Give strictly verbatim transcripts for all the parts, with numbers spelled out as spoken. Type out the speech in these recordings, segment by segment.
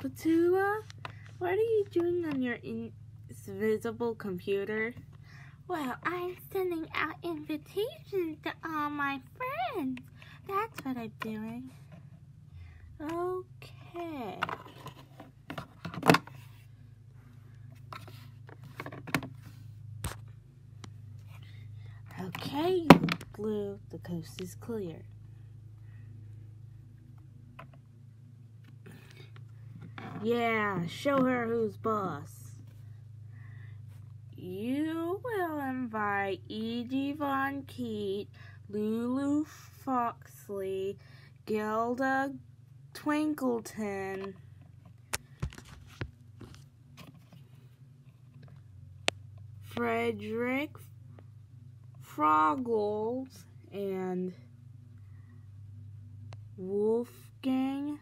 Petula, what are you doing on your invisible computer? Well, I'm sending out invitations to all my friends. That's what I'm doing. Okay. Okay, Blue, the coast is clear. Yeah, show her who's boss. You will invite Edie Von Keat, Lulu Foxley, Gilda Twinkleton, Frederick Froggles, and Wolfgang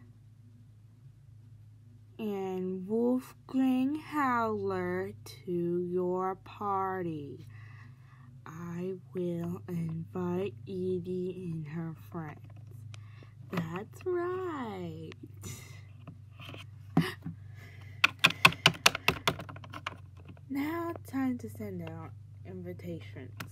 and Wolfgang Howler to your party. I will invite Edie and her friends. That's right. Now it's time to send out invitations.